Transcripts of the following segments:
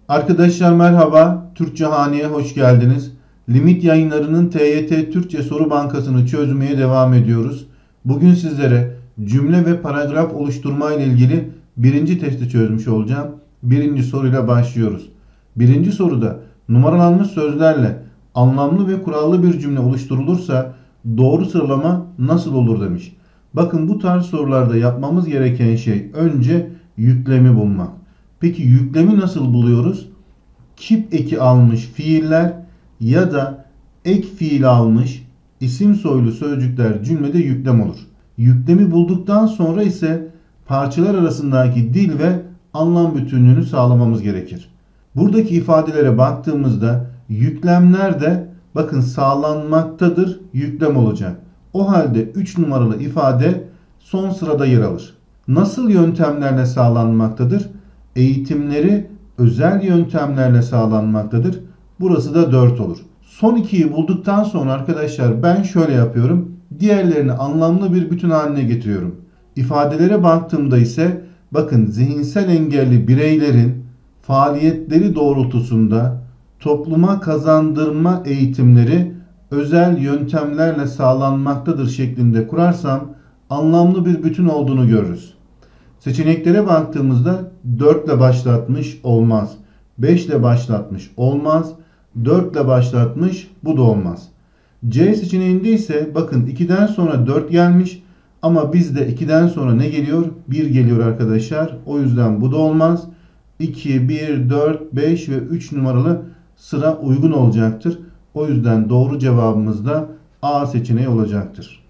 Arkadaşlar merhaba, Türkçe Hane'ye hoş geldiniz. Limit Yayınları'nın TYT Türkçe Soru Bankası'nı çözmeye devam ediyoruz. Bugün sizlere cümle ve paragraf oluşturma ile ilgili birinci testi çözmüş olacağım. Birinci soruyla başlıyoruz. Birinci soruda numaralanmış sözlerle anlamlı ve kurallı bir cümle oluşturulursa doğru sıralama nasıl olur demiş. Bakın bu tarz sorularda yapmamız gereken şey önce yüklemi bulmak. Peki yüklemi nasıl buluyoruz? Kip eki almış fiiller ya da ek fiil almış isim soylu sözcükler cümlede yüklem olur. Yüklemi bulduktan sonra ise parçalar arasındaki dil ve anlam bütünlüğünü sağlamamız gerekir. Buradaki ifadelere baktığımızda yüklemler de bakın sağlanmaktadır yüklem olacak. O halde 3 numaralı ifade son sırada yer alır. Nasıl yöntemlerle sağlanmaktadır? Eğitimleri özel yöntemlerle sağlanmaktadır. Burası da 4 olur. Son 2'yi bulduktan sonra arkadaşlar ben şöyle yapıyorum. Diğerlerini anlamlı bir bütün haline getiriyorum. İfadelere baktığımda ise bakın zihinsel engelli bireylerin faaliyetleri doğrultusunda topluma kazandırma eğitimleri özel yöntemlerle sağlanmaktadır şeklinde kurarsam anlamlı bir bütün olduğunu görürüz. Seçeneklere baktığımızda 4 ile başlatmış olmaz. 5 ile başlatmış olmaz. 4 ile başlatmış bu da olmaz. C seçeneğinde ise bakın 2'den sonra 4 gelmiş ama bizde 2'den sonra ne geliyor? 1 geliyor arkadaşlar. O yüzden bu da olmaz. 2, 1, 4, 5 ve 3 numaralı sıra uygun olacaktır. O yüzden doğru cevabımız da A seçeneği olacaktır.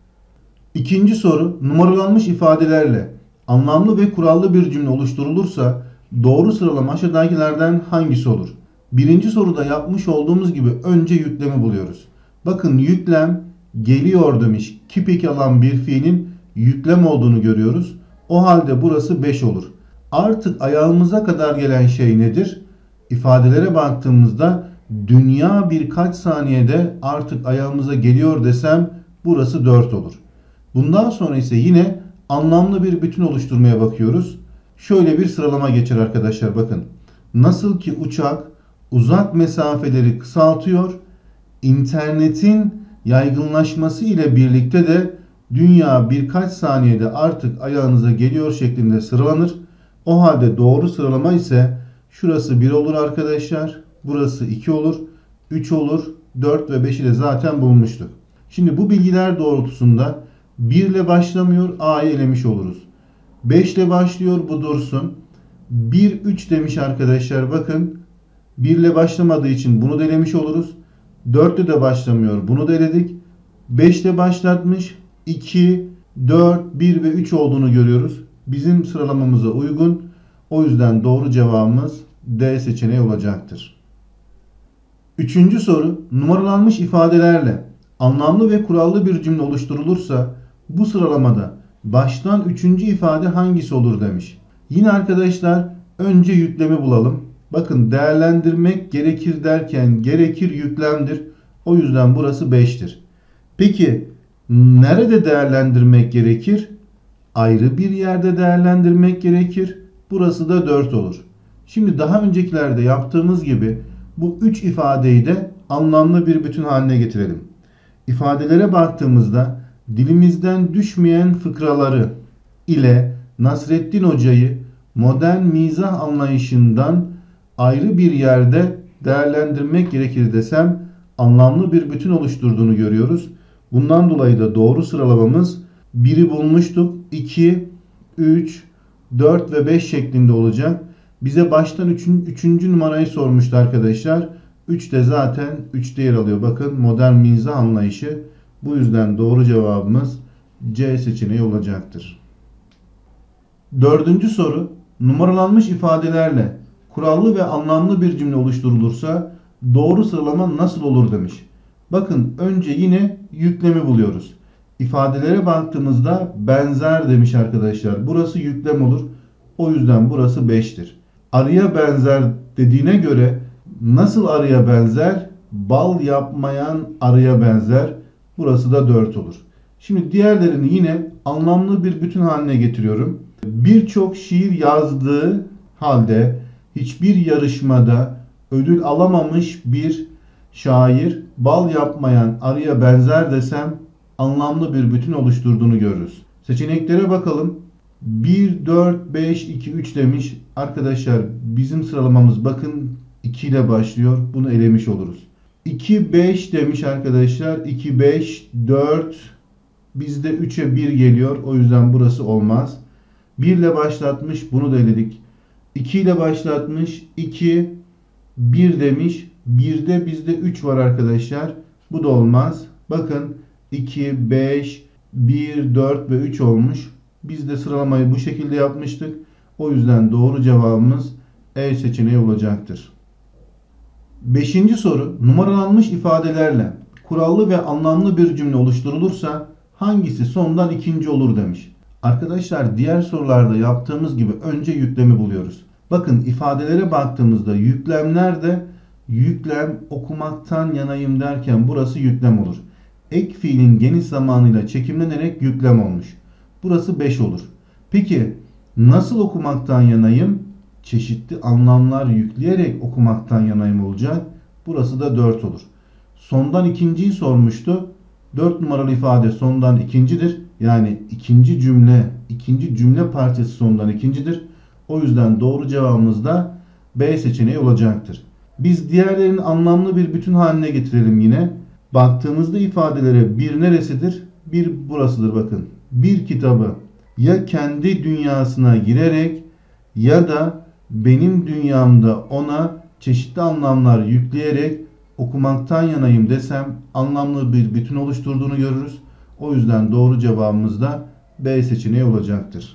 İkinci soru numaralanmış ifadelerle anlamlı ve kurallı bir cümle oluşturulursa doğru sıralama aşağıdakilerden hangisi olur? Birinci soruda yapmış olduğumuz gibi önce yüklemi buluyoruz. Bakın yüklem geliyor demiş. Kip eki alan bir fiilin yüklem olduğunu görüyoruz. O halde burası 5 olur. Artık ayağımıza kadar gelen şey nedir? İfadelere baktığımızda dünya birkaç saniyede artık ayağımıza geliyor desem burası 4 olur. Bundan sonra ise yine anlamlı bir bütün oluşturmaya bakıyoruz. Şöyle bir sıralama geçer arkadaşlar bakın. Nasıl ki uçak uzak mesafeleri kısaltıyor, internetin yaygınlaşması ile birlikte de dünya birkaç saniyede artık ayağınıza geliyor şeklinde sıralanır. O halde doğru sıralama ise şurası 1 olur arkadaşlar. Burası 2 olur, 3 olur, 4 ve 5'i de zaten bulmuştuk. Şimdi bu bilgiler doğrultusunda 1 ile başlamıyor, A'yı elemiş oluruz. 5 ile başlıyor, bu dursun. 1, 3 demiş arkadaşlar bakın. 1 ile başlamadığı için bunu da elemiş oluruz. 4 ile de başlamıyor, bunu da eledik. 5 ile başlatmış, 2, 4, 1 ve 3 olduğunu görüyoruz. Bizim sıralamamıza uygun. O yüzden doğru cevabımız D seçeneği olacaktır. Üçüncü soru numaralanmış ifadelerle anlamlı ve kurallı bir cümle oluşturulursa bu sıralamada baştan 3. ifade hangisi olur demiş. Yine arkadaşlar önce yüklemi bulalım. Bakın değerlendirmek gerekir derken gerekir yüklemdir. O yüzden burası 5'tir. Peki nerede değerlendirmek gerekir? Ayrı bir yerde değerlendirmek gerekir. Burası da 4 olur. Şimdi daha öncekilerde yaptığımız gibi bu 3 ifadeyi de anlamlı bir bütün haline getirelim. İfadelere baktığımızda dilimizden düşmeyen fıkraları ile Nasreddin Hoca'yı modern mizah anlayışından ayrı bir yerde değerlendirmek gerekir desem anlamlı bir bütün oluşturduğunu görüyoruz. Bundan dolayı da doğru sıralamamız 1'i bulmuştuk. 2, 3, 4 ve 5 şeklinde olacak. Bize baştan 3. numarayı sormuştu arkadaşlar. 3 de zaten 3'te yer alıyor. Bakın modern mizah anlayışı. Bu yüzden doğru cevabımız C seçeneği olacaktır. Dördüncü soru numaralanmış ifadelerle kurallı ve anlamlı bir cümle oluşturulursa doğru sıralama nasıl olur demiş. Bakın önce yine yüklemi buluyoruz. İfadelere baktığımızda benzer demiş arkadaşlar. Burası yüklem olur. O yüzden burası 5'tir. Arıya benzer dediğine göre nasıl arıya benzer? Bal yapmayan arıya benzer. Burası da 4 olur. Şimdi diğerlerini yine anlamlı bir bütün haline getiriyorum. Birçok şiir yazdığı halde hiçbir yarışmada ödül alamamış bir şair bal yapmayan arıya benzer desem anlamlı bir bütün oluşturduğunu görürüz. Seçeneklere bakalım. 1, 4, 5, 2, 3 demiş. Arkadaşlar bizim sıralamamız bakın 2 ile başlıyor. Bunu elemiş oluruz. 2, 5 demiş arkadaşlar. 2, 5, 4. Bizde 3'e 1 geliyor. O yüzden burası olmaz. 1 ile başlatmış. Bunu da eledik. 2 ile başlatmış. 2, 1 demiş. 1'de bizde 3 var arkadaşlar. Bu da olmaz. Bakın 2, 5, 1, 4 ve 3 olmuş. Biz de sıralamayı bu şekilde yapmıştık. O yüzden doğru cevabımız E seçeneği olacaktır. 5. soru. Numaralanmış ifadelerle kurallı ve anlamlı bir cümle oluşturulursa hangisi sondan ikinci olur demiş. Arkadaşlar diğer sorularda yaptığımız gibi önce yüklemi buluyoruz. Bakın ifadelere baktığımızda yüklemlerde yüklem okumaktan yanayım derken burası yüklem olur. Ek fiilin geniş zamanıyla çekimlenerek yüklem olmuş. Burası 5 olur. Peki nasıl okumaktan yanayım? Çeşitli anlamlar yükleyerek okumaktan yanayım olacak. Burası da 4 olur. Sondan ikinciyi sormuştu. 4 numaralı ifade sondan ikincidir. Yani ikinci cümle parçası sondan ikincidir. O yüzden doğru cevabımız da B seçeneği olacaktır. Biz diğerlerini anlamlı bir bütün haline getirelim yine. Baktığımızda ifadelere bir neresidir? Bir burasıdır bakın. Bir kitabı ya kendi dünyasına girerek ya da benim dünyamda ona çeşitli anlamlar yükleyerek okumaktan yanayım desem anlamlı bir bütün oluşturduğunu görürüz. O yüzden doğru cevabımız da B seçeneği olacaktır.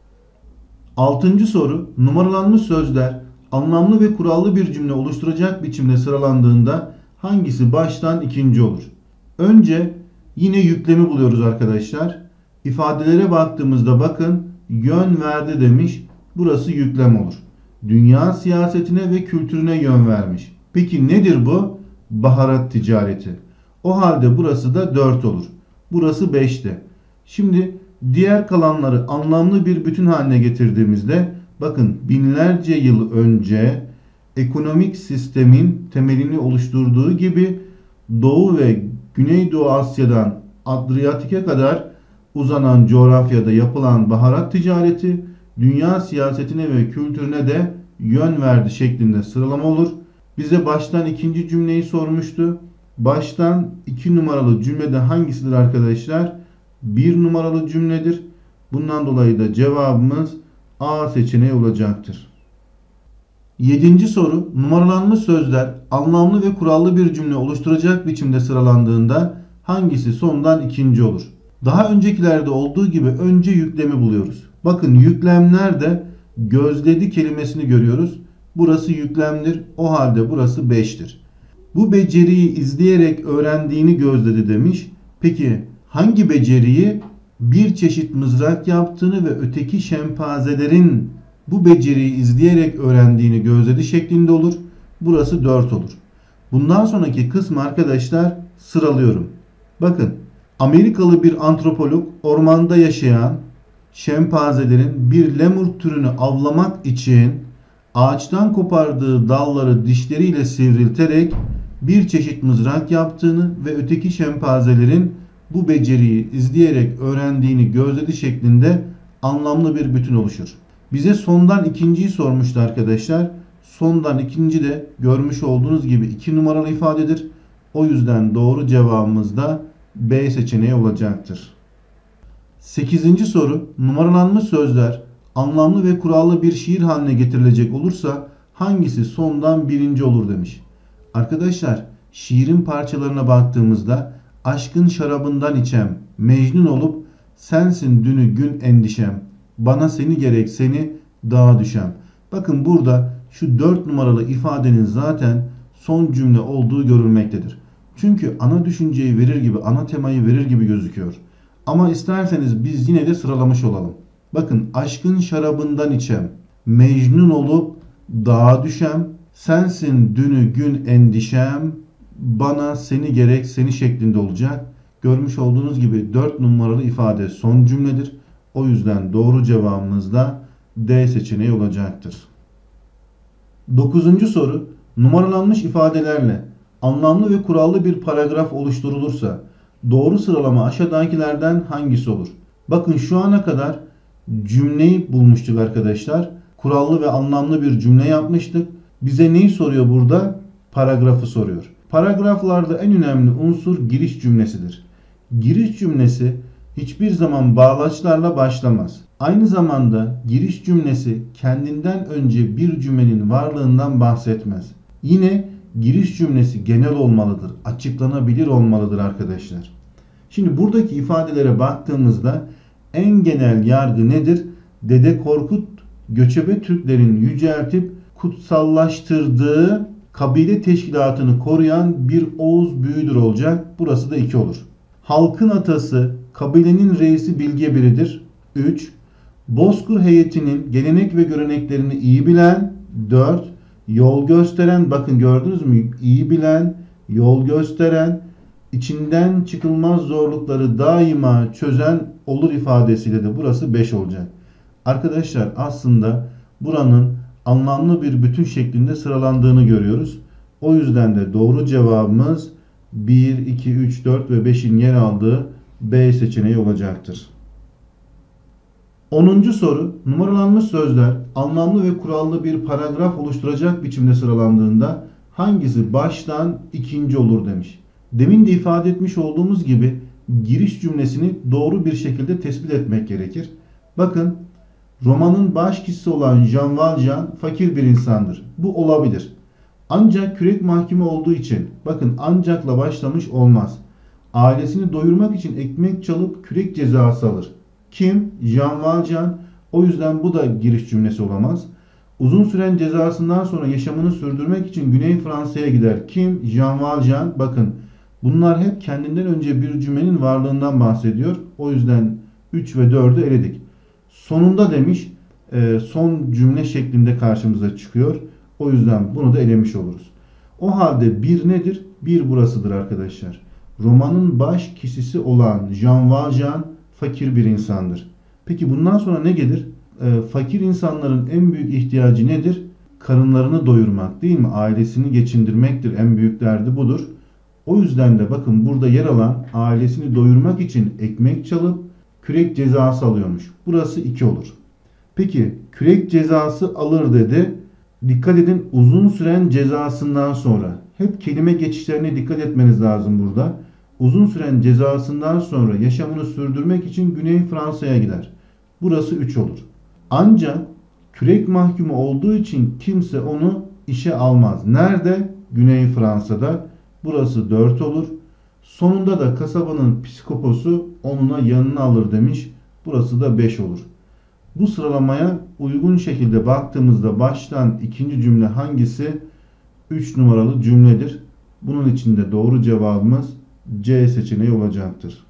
6. soru. Numaralanmış sözler anlamlı ve kurallı bir cümle oluşturacak biçimde sıralandığında hangisi baştan ikinci olur? Önce yine yüklemi buluyoruz arkadaşlar. İfadelere baktığımızda bakın yön verdi demiş. Burası yüklem olur. Dünya siyasetine ve kültürüne yön vermiş. Peki nedir bu? Baharat ticareti. O halde burası da 4 olur. Burası 5'te. Şimdi diğer kalanları anlamlı bir bütün haline getirdiğimizde bakın binlerce yıl önce ekonomik sistemin temelini oluşturduğu gibi Doğu ve Güneydoğu Asya'dan Adriyatik'e kadar uzanan coğrafyada yapılan baharat ticareti dünya siyasetine ve kültürüne de yön verdi şeklinde sıralama olur. Bize baştan ikinci cümleyi sormuştu. Baştan 2 numaralı cümlede hangisidir arkadaşlar? 1 numaralı cümledir. Bundan dolayı da cevabımız A seçeneği olacaktır. 7. soru. Numaralanmış sözler anlamlı ve kurallı bir cümle oluşturacak biçimde sıralandığında hangisi sondan ikinci olur? Daha öncekilerde olduğu gibi önce yüklemi buluyoruz. Bakın yüklemlerde gözledi kelimesini görüyoruz. Burası yüklemdir. O halde burası 5'tir. Bu beceriyi izleyerek öğrendiğini gözledi demiş. Peki hangi beceriyi? Bir çeşit mızrak yaptığını ve öteki şempazelerin bu beceriyi izleyerek öğrendiğini gözledi şeklinde olur. Burası 4 olur. Bundan sonraki kısmı arkadaşlar sıralıyorum. Bakın Amerikalı bir antropolog ormanda yaşayan şempazelerin bir lemur türünü avlamak için ağaçtan kopardığı dalları dişleriyle sivrilterek bir çeşit mızrak yaptığını ve öteki şempazelerin bu beceriyi izleyerek öğrendiğini gözledi şeklinde anlamlı bir bütün oluşur. Bize sondan ikinciyi sormuştu arkadaşlar. Sondan ikinci de görmüş olduğunuz gibi 2 numaralı ifadedir. O yüzden doğru cevabımız da B seçeneği olacaktır. 8. soru. Numaralanmış sözler anlamlı ve kurallı bir şiir haline getirilecek olursa hangisi sondan birinci olur demiş. Arkadaşlar şiirin parçalarına baktığımızda aşkın şarabından içem, mecnun olup sensin dünü gün endişem, bana seni gerek seni dağa düşem. Bakın burada şu 4 numaralı ifadenin zaten son cümle olduğu görülmektedir. Çünkü ana düşünceyi verir gibi, ana temayı verir gibi gözüküyor. Ama isterseniz biz yine de sıralamış olalım. Bakın aşkın şarabından içem, mecnun olup dağa düşem, sensin dünü gün endişem, bana seni gerek seni şeklinde olacak. Görmüş olduğunuz gibi 4 numaralı ifade son cümledir. O yüzden doğru cevabımız da D seçeneği olacaktır. Dokuzuncu soru. Numaralanmış ifadelerle anlamlı ve kurallı bir paragraf oluşturulursa doğru sıralama aşağıdakilerden hangisi olur? Bakın şu ana kadar cümleyi bulmuştuk arkadaşlar. Kurallı ve anlamlı bir cümle yapmıştık. Bize neyi soruyor burada? Paragrafı soruyor. Paragraflarda en önemli unsur giriş cümlesidir. Giriş cümlesi hiçbir zaman bağlaçlarla başlamaz. Aynı zamanda giriş cümlesi kendinden önce bir cümlenin varlığından bahsetmez. Yine giriş cümlesi genel olmalıdır, açıklanabilir olmalıdır arkadaşlar. Şimdi buradaki ifadelere baktığımızda en genel yargı nedir? Dede Korkut göçebe Türklerin yüceltip kutsallaştırdığı kabile teşkilatını koruyan bir Oğuz büyüdür olacak. Burası da 2 olur. Halkın atası, kabilenin reisi bilge biridir. 3. Bozkır heyetinin gelenek ve göreneklerini iyi bilen. 4. Yol gösteren, bakın gördünüz mü? İyi bilen, yol gösteren, içinden çıkılmaz zorlukları daima çözen olur ifadesiyle de burası 5 olacak. Arkadaşlar aslında buranın anlamlı bir bütün şeklinde sıralandığını görüyoruz. O yüzden de doğru cevabımız 1, 2, 3, 4 ve 5'in yer aldığı B seçeneği olacaktır. 10. soru. Numaralanmış sözler anlamlı ve kurallı bir paragraf oluşturacak biçimde sıralandığında hangisi baştan ikinci olur demiş. Demin de ifade etmiş olduğumuz gibi giriş cümlesini doğru bir şekilde tespit etmek gerekir. Bakın, romanın baş kişisi olan Jean Valjean fakir bir insandır. Bu olabilir. Ancak kürek mahkumu olduğu için, bakın ancakla başlamış olmaz. Ailesini doyurmak için ekmek çalıp kürek cezası alır. Kim? Jean Valjean. O yüzden bu da giriş cümlesi olamaz. Uzun süren cezasından sonra yaşamını sürdürmek için Güney Fransa'ya gider. Kim? Jean Valjean. Bakın bunlar hep kendinden önce bir cümlenin varlığından bahsediyor. O yüzden 3 ve 4'ü eledik. Sonunda demiş, son cümle şeklinde karşımıza çıkıyor. O yüzden bunu da elemiş oluruz. O halde 1 nedir? 1 burasıdır arkadaşlar. Romanın baş kişisi olan Jean Valjean fakir bir insandır. Peki bundan sonra ne gelir? Fakir insanların en büyük ihtiyacı nedir? Karınlarını doyurmak, değil mi? Ailesini geçindirmektir. En büyük derdi budur. O yüzden de bakın burada yer alan ailesini doyurmak için ekmek çalıp kürek cezası alıyormuş. Burası 2 olur. Peki kürek cezası alır dedi. Dikkat edin, uzun süren cezasından sonra. Hep kelime geçişlerine dikkat etmeniz lazım burada. Uzun süren cezasından sonra yaşamını sürdürmek için Güney Fransa'ya gider. Burası 3 olur. Ancak kürek mahkumu olduğu için kimse onu işe almaz. Nerede? Güney Fransa'da. Burası 4 olur. Sonunda da kasabanın psikoposu onunla yanına alır demiş. Burası da 5 olur. Bu sıralamaya uygun şekilde baktığımızda baştan ikinci cümle hangisi? 3 numaralı cümledir. Bunun için de doğru cevabımız C seçeneği olacaktır.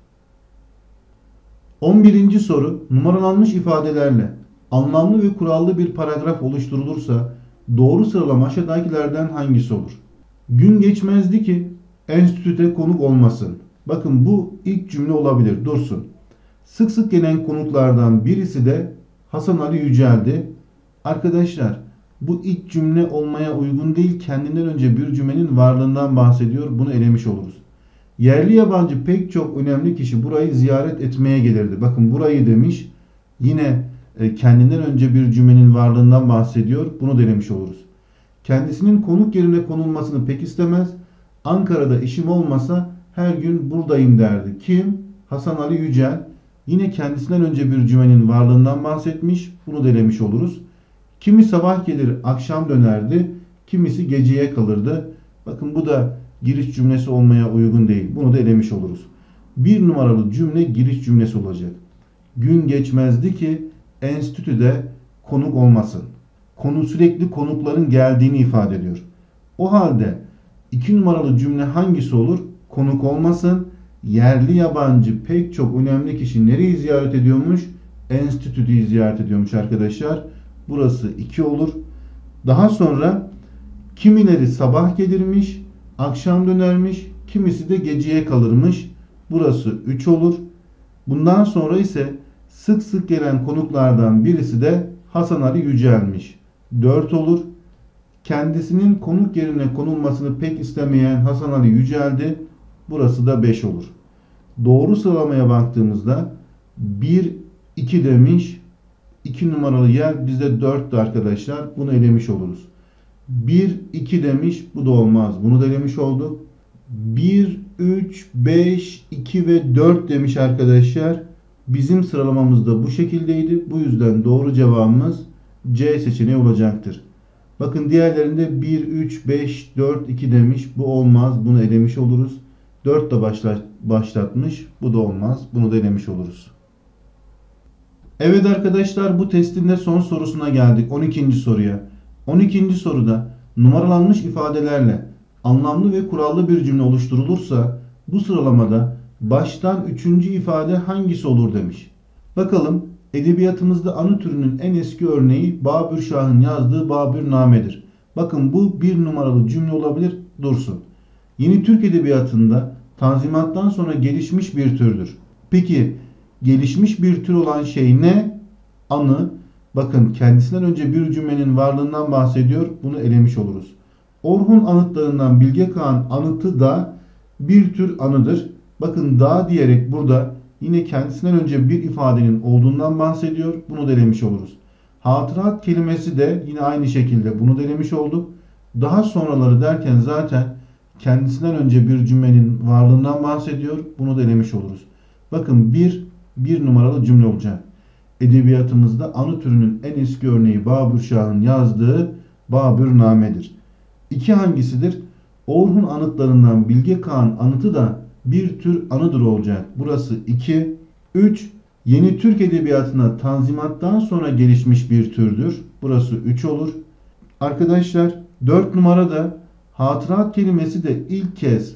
11. soru. Numaralanmış ifadelerle anlamlı ve kurallı bir paragraf oluşturulursa doğru sıralama aşağıdakilerden hangisi olur? Gün geçmezdi ki enstitüde konuk olmasın. Bakın bu ilk cümle olabilir. Dursun. Sık sık gelen konuklardan birisi de Hasan Ali Yücel'di. Arkadaşlar bu ilk cümle olmaya uygun değil. Kendinden önce bir cümlenin varlığından bahsediyor. Bunu elemiş oluruz. Yerli yabancı pek çok önemli kişi burayı ziyaret etmeye gelirdi. Bakın burayı demiş. Yine kendinden önce bir cümlenin varlığından bahsediyor. Bunu denemiş oluruz. Kendisinin konuk yerine konulmasını pek istemez. Ankara'da işim olmasa her gün buradayım derdi. Kim? Hasan Ali Yücel. Yine kendisinden önce bir cümlenin varlığından bahsetmiş. Bunu denemiş oluruz. Kimi sabah gelir akşam dönerdi. Kimisi geceye kalırdı. Bakın bu da giriş cümlesi olmaya uygun değil. Bunu da elemiş oluruz. 1 numaralı cümle giriş cümlesi olacak. Gün geçmezdi ki enstitüde konuk olmasın. Konu sürekli konukların geldiğini ifade ediyor. O halde 2 numaralı cümle hangisi olur? Konuk olmasın. Yerli yabancı pek çok önemli kişi nereyi ziyaret ediyormuş? Enstitüyü ziyaret ediyormuş arkadaşlar. Burası 2 olur. Daha sonra kimileri sabah gelirmiş, akşam dönermiş, kimisi de geceye kalırmış. Burası 3 olur. Bundan sonra ise sık sık gelen konuklardan birisi de Hasan Ali Yücel'miş. 4 olur. Kendisinin konuk yerine konulmasını pek istemeyen Hasan Ali yüceldi. Burası da 5 olur. Doğru sıralamaya baktığımızda 1, 2 demiş. 2 numaralı yer bizde 4'tü arkadaşlar. Bunu elemiş oluruz. 1, 2 demiş. Bu da olmaz. Bunu da elemiş olduk. 1, 3, 5, 2 ve 4 demiş arkadaşlar. Bizim sıralamamız da bu şekildeydi. Bu yüzden doğru cevabımız C seçeneği olacaktır. Bakın diğerlerinde 1, 3, 5, 4, 2 demiş. Bu olmaz. Bunu elemiş oluruz. 4 de başlatmış. Bu da olmaz. Bunu da elemiş oluruz. Evet arkadaşlar, bu testin de son sorusuna geldik. 12. soruya. 12. soruda numaralanmış ifadelerle anlamlı ve kurallı bir cümle oluşturulursa bu sıralamada baştan 3. ifade hangisi olur demiş. Bakalım, edebiyatımızda anı türünün en eski örneği Babür Şah'ın yazdığı Babürname'dir. Bakın bu bir numaralı cümle olabilir, dursun. Yeni Türk edebiyatında Tanzimat'tan sonra gelişmiş bir türdür. Peki gelişmiş bir tür olan şey ne? Anı. Bakın kendisinden önce bir cümlenin varlığından bahsediyor. Bunu elemiş oluruz. Orhun anıtlarından Bilge Kağan anıtı da bir tür anıdır. Bakın da diyerek burada yine kendisinden önce bir ifadenin olduğundan bahsediyor. Bunu da elemiş oluruz. Hatırat kelimesi de yine aynı şekilde bunu da elemiş olduk. Daha sonraları derken zaten kendisinden önce bir cümlenin varlığından bahsediyor. Bunu da elemiş oluruz. Bakın bir numaralı cümle olacak. Edebiyatımızda anı türünün en eski örneği Babür Şah'ın yazdığı Babürname'dir. 2 hangisidir? Orhun anıtlarından Bilge Kağan anıtı da bir tür anıdır olacak. Burası 2. 3. Yeni Türk edebiyatına Tanzimat'tan sonra gelişmiş bir türdür. Burası 3 olur. Arkadaşlar 4 numarada hatırat kelimesi de ilk kez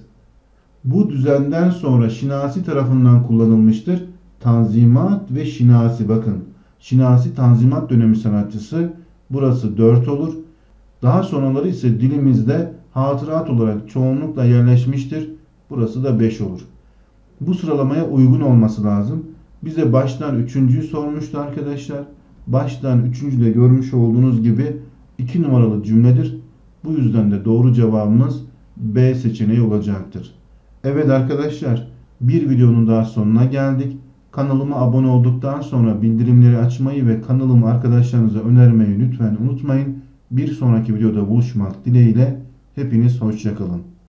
bu düzenden sonra Şinasi tarafından kullanılmıştır. Tanzimat ve Şinasi, bakın. Şinasi Tanzimat dönemi sanatçısı. Burası 4 olur. Daha sonraları ise dilimizde hatırat olarak çoğunlukla yerleşmiştir. Burası da 5 olur. Bu sıralamaya uygun olması lazım. Bize baştan 3.'yü sormuştu arkadaşlar. Baştan 3. de görmüş olduğunuz gibi 2 numaralı cümledir. Bu yüzden de doğru cevabımız B seçeneği olacaktır. Evet arkadaşlar, bir videonun daha sonuna geldik. Kanalıma abone olduktan sonra bildirimleri açmayı ve kanalımı arkadaşlarınıza önermeyi lütfen unutmayın. Bir sonraki videoda buluşmak dileğiyle hepiniz hoşça kalın.